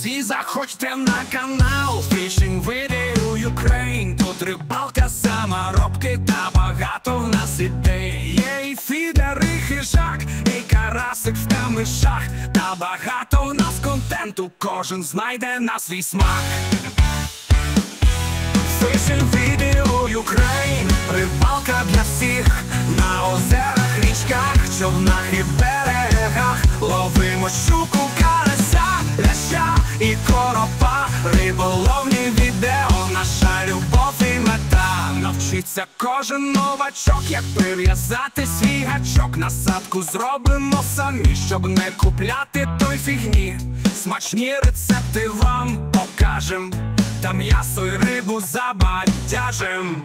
Всі заходьте на канал Fishing Video Ukraine. Тут рибалка, саморобки та багато в нас ідей. Є і фідер, і хижак, і карасик в камишах. Та багато в нас контенту, кожен знайде на свій смак. Fishing Video Ukraine. Рибалка для всіх. На озерах, річках, човнах і берегах. Ловимо щуку, карася, ляща і коропа. Риболовні відео, наша любов і мета. Навчиться кожен новачок, як прив'язати свій гачок. Насадку зробимо самі, щоб не купляти той фігні. Смачні рецепти вам покажем, та м'ясо й рибу забадяжим.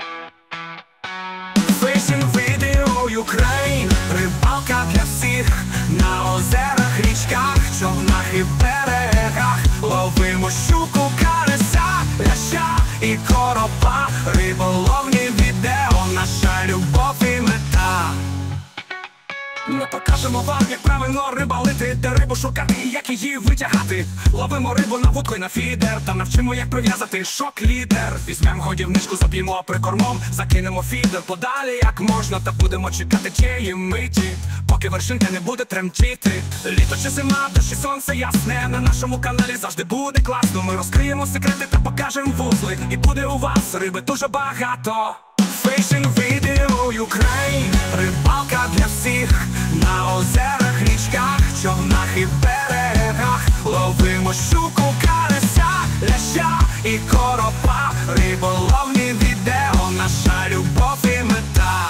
Fishing Video Ukraine. Рибалка для всіх. На озерах, річках, човнах і берегах. Ловимо щуку, карася, ляща і коропа. Риболовні відео, наша любов і мета. Ми покажемо вам, як правильно рибалити, де рибу шукати і як її витягати. Ловимо рибу на вудку і на фідер, та навчимо, як прив'язати шок-лідер. Візьмемо годівничку, заб'ємо прикормом, закинемо фідер подалі, як можна, та будемо чекати тієї миті, поки вершинка не буде тремтіти. Літо чи зима, дощ і сонце ясне, на нашому каналі завжди буде класно. Ми розкриємо секрети та покажемо вузли, і буде у вас риби дуже багато. Fishing Video Ukraine. Рибалка для всіх. На озерах, річках, човнах і берегах. Ловимо щуку, карася, ляща і коропа. Риболовні відео, наша любов і мета.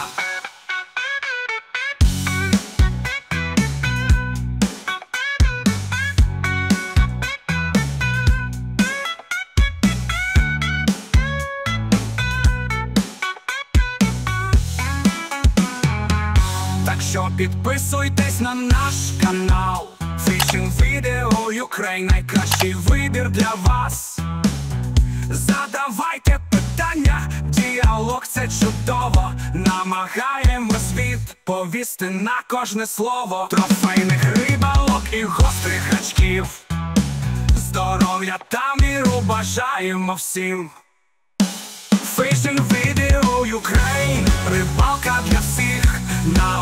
Так що підписуйтесь на наш канал Fishing Video Ukraine. Найкращий вибір для вас. Задавайте питання, діалог – це чудово. Намагаємось відповісти на кожне слово. Трофейних рибалок і гострих гачків. Здоров'я та міру бажаємо всім. Fishing Video Ukraine. Рибалка для всіх. На